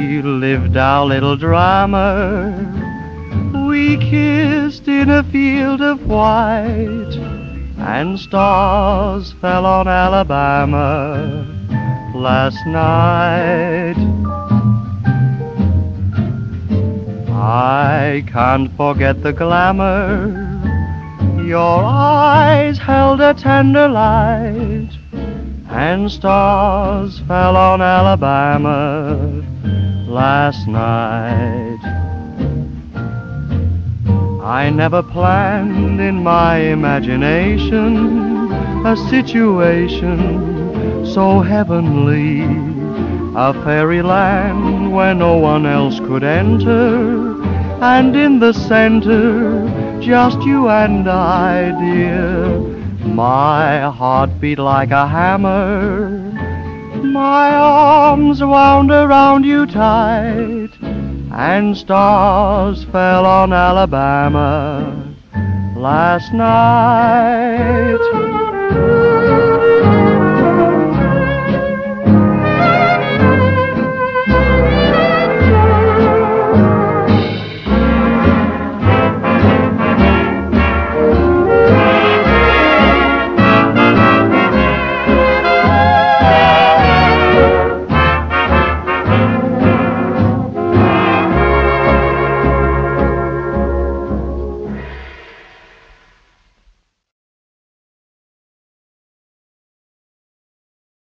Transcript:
we lived our little drama. We kissed in a field of white, and stars fell on Alabama last night. I can't forget the glamour. Your eyes held a tender light, and stars fell on Alabama last night. I never planned in my imagination a situation so heavenly, a fairyland where no one else could enter, and in the center, just you and I, dear. My heart beat like a hammer, my arms wound around you tight, and stars fell on Alabama last night.